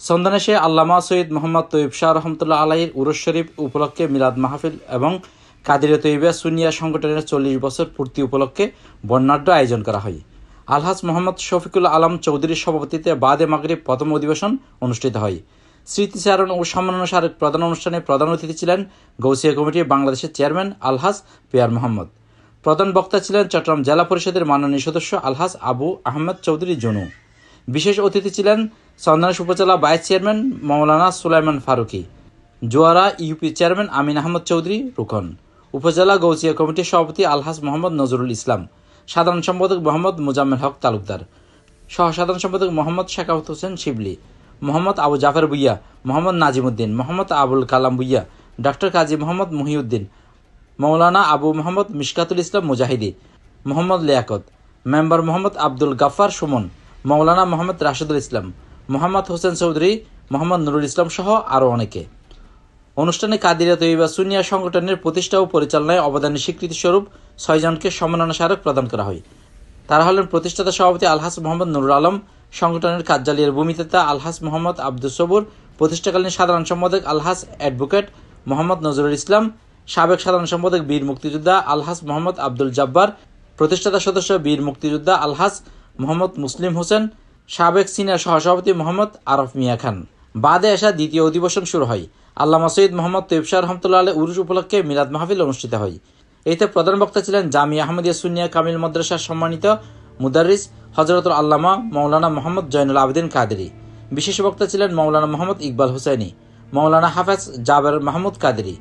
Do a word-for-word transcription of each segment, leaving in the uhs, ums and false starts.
সন্ধানেশে আল্লামা সৈয়দ মোহাম্মদ তৈয়ব শাহ রহমতুল্লাহ আলাইহির উরুস শরীফ উপলক্ষে মিলাদ মাহফিল এবং কাদিরিয়া তৈয়বা সুন্নিয়া সংগঠনের চল্লিশ বছর পূর্তি উপলক্ষে বর্ণাঢ্য আয়োজন করা হয়। আলহাজ মোহাম্মদ শফিকুল আলম চৌধুরীর সভাপতিত্বে বাদে মাগরিব প্রথম অধিবেশন অনুষ্ঠিত হয়। স্মৃতিচারণ ও সম্মাননা স্মারক প্রধান অনুষ্ঠানে প্রধান অতিথি ছিলেন গৌসিয়া কমিটি বাংলাদেশের চেয়ারম্যান আলহাজ পিয়ার মোহাম্মদ। প্রধান বক্তা ছিলেন চট্টগ্রাম জেলা পরিষদের মাননীয় সদস্য আলহাজ আবু আহমেদ চৌধুরী জনু। বিশেষ অতিথি ছিলেন চন্দনাইশ উপজেলা vice chairman Maulana Sulaiman Faruqi, Joara UP chairman Amin Ahmad Chowdhury Rukon, উপজেলা গৌসিয়া কমিটির সভাপতি আলহাজ মোহাম্মদ নজরুল ইসলাম, সাধারণ সম্পাদক মোহাম্মদ মুজাম্মেল হক তালুকদার, সহ সাধারণ সম্পাদক মোহাম্মদ শেখাওয়াত হোসেন শিবলি, মোহাম্মদ আবু জাফর ভুইয়া, মোহাম্মদ নাজিমুদ্দিন, মোহাম্মদ আবুল কালাম ভুইয়া, ডক্টর কাজী মোহাম্মদ মহিউদ্দিন, মৌলানা আবু মোহাম্মদ মিশকাতুল ইসলাম মুজাহিদি, মোহাম্মদ লিয়াকত, মেম্বার মোহাম্মদ আব্দুল গাফফার সুমন, মৌলানা মোহাম্মদ রাশেদুল ইসলাম, মোহাম্মদ হোসেন চৌধুরী, মোহাম্মদ নুরুল ইসলাম সহ আরও অনেকে। অনুষ্ঠানে কাদিরিয়া তৈয়বা সুন্নিয়া সংগঠনের প্রতিষ্ঠা ও পরিচালনায় অবদানের স্বীকৃতিস্বরূপ ছয়জনকে সম্মাননা স্মারক প্রদান করা হয়। তারা হলেন প্রতিষ্ঠাতা সভাপতি আলহাজ মোহাম্মদ নুরুল আলম, সংগঠনের কার্যালয়ের ভূমিদাতা আলহাজ মোহাম্মদ আব্দুস সবুর, প্রতিষ্ঠাকালীন সাধারণ সম্পাদক আলহাজ অ্যাডভোকেট মোহাম্মদ নজরুল ইসলাম, সাবেক সাধারণ সম্পাদক বীর মুক্তিযোদ্ধা আলহাজ মোহাম্মদ আব্দুল জব্বার, প্রতিষ্ঠাতা সদস্য বীর মুক্তিযোদ্ধা আলহাজ মোহাম্মদ মুসলিম হোসেন, সাবেক সিনিয়র সহসভাপতি মোহাম্মদ আরফ মিয়া খান। বাদে আসা দ্বিতীয় অধিবেশন শুরু হয়। আল্লামা সৈয়দ মোহাম্মদ তৈয়ব শাহ রহমতুল্লাহ আলাইহি উরুস উপলক্ষে মিলাদ মাহফিল অনুষ্ঠিত হয়। এতে প্রধান বক্তা ছিলেন জামিয়া আহমদিয়া সুন্নিয়া কামিল মাদ্রাসার সম্মানিত মুদারিস হযরতুল আল্লামা মৌলানা মোহাম্মদ জয়নুল আবেদিন কাদেরী। বিশেষ বক্তা ছিলেন মৌলানা মোহাম্মদ ইকবাল হুসাইনি, মৌলানা হাফেজ জাবের মাহমুদ কাদেরী।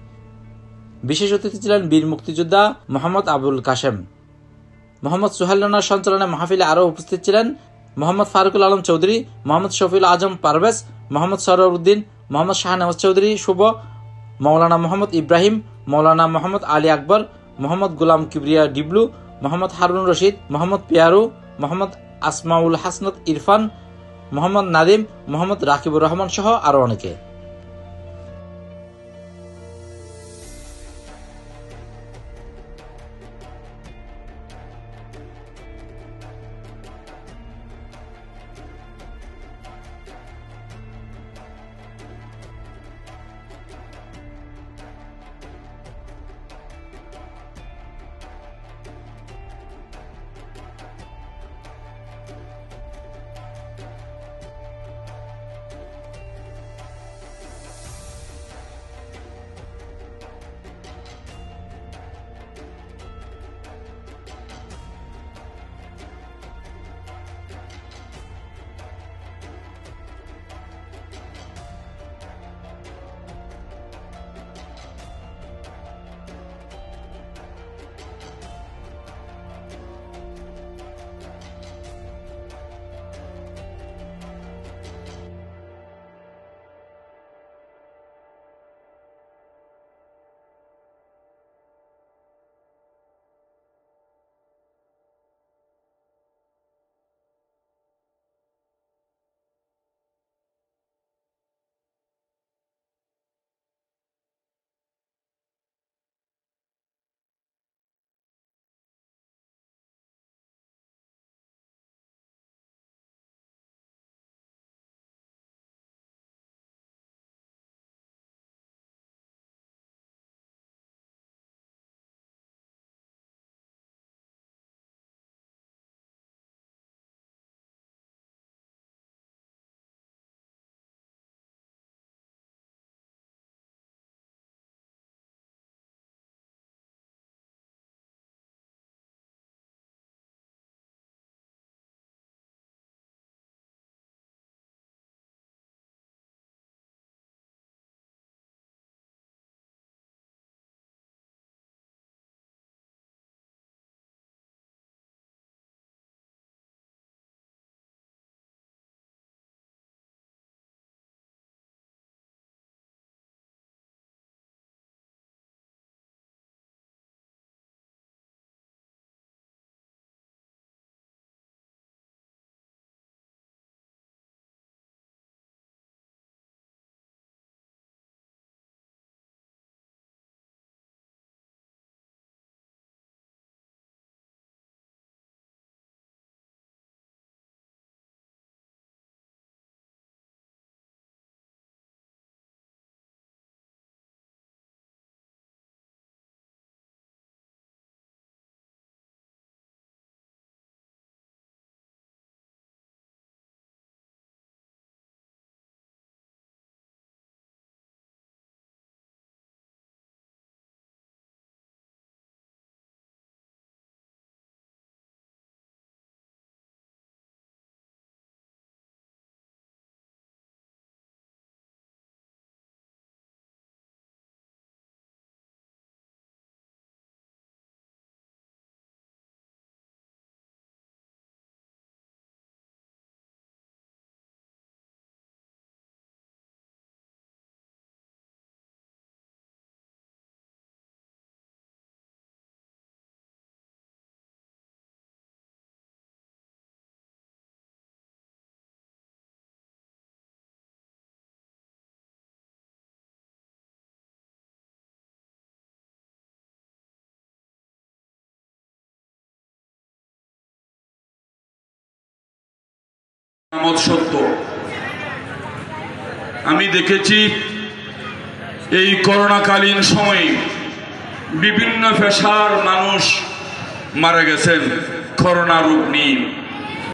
বিশেষ অতিথি ছিলেন বীর মুক্তিযোদ্ধা মোহাম্মদ আবুল কাশেম। মোহাম্মদ সুহেল রানার সঞ্চালনে মাহফিলে আরও উপস্থিত ছিলেন মোহাম্মদ ফারুকুল আলম চৌধুরী, মোহাম্মদ শফিউল আজম পারভেজ, মোহাম্মদ সরওয়ার উদ্দিন, মোহাম্মদ শাহনওয়াজ চৌধুরী শুভ, মৌলানা মোহাম্মদ ইব্রাহিম, মৌলানা মোহাম্মদ আলী আকবর, মোহাম্মদ গুলাম কিবরিয়া ডিবলু, মোহাম্মদ হারুন রশিদ, মোহাম্মদ পিয়ারু, মোহাম্মদ আসমাউল হাসনাত ইরফান, মোহাম্মদ নাদিম, মোহাম্মদ রাকিবুর রহমান সহ আরও অনেকে। মত সত্য। আমি দেখেছি এই করোনাকালীন সময়ে বিভিন্ন পেশার মানুষ মারা গেছেন করোনা রোগ নিয়ে।